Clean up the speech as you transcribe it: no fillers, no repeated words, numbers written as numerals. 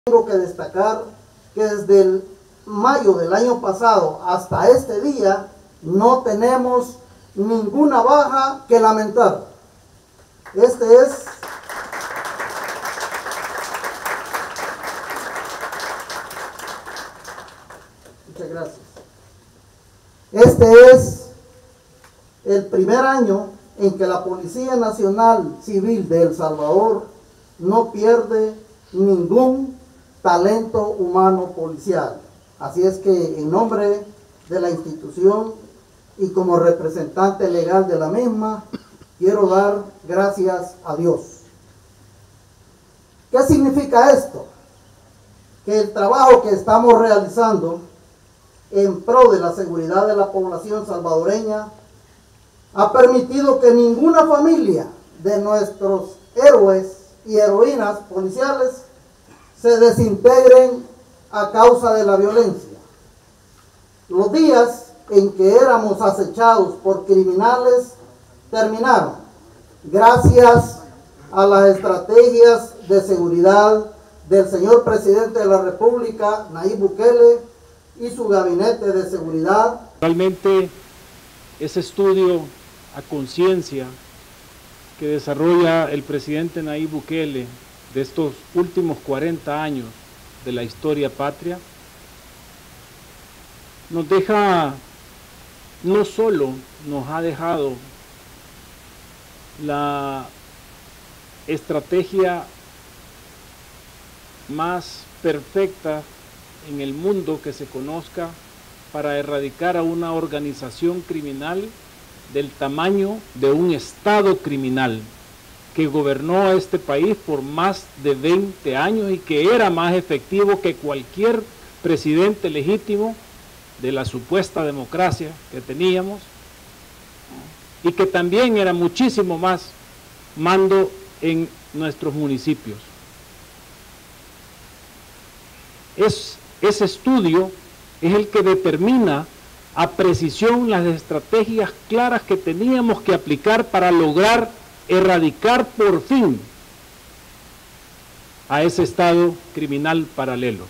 Tengo que destacar que desde el mayo del año pasado hasta este día no tenemos ninguna baja que lamentar. Muchas gracias. Este es el primer año en que la Policía Nacional Civil de El Salvador no pierde ningún talento humano policial. Así es que en nombre de la institución y como representante legal de la misma, quiero dar gracias a Dios. ¿Qué significa esto? Que el trabajo que estamos realizando en pro de la seguridad de la población salvadoreña ha permitido que ninguna familia de nuestros héroes y heroínas policiales se desintegren a causa de la violencia. Los días en que éramos acechados por criminales terminaron, gracias a las estrategias de seguridad del señor presidente de la República, Nayib Bukele, y su gabinete de seguridad. Realmente ese estudio a conciencia que desarrolla el presidente Nayib Bukele de estos últimos 40 años de la historia patria, nos deja, no solo nos ha dejado la estrategia más perfecta en el mundo que se conozca para erradicar a una organización criminal del tamaño de un Estado criminal que gobernó a este país por más de 20 años y que era más efectivo que cualquier presidente legítimo de la supuesta democracia que teníamos, y que también era muchísimo más mando en nuestros municipios. Ese estudio es el que determina a precisión las estrategias claras que teníamos que aplicar para lograr erradicar por fin a ese Estado criminal paralelo.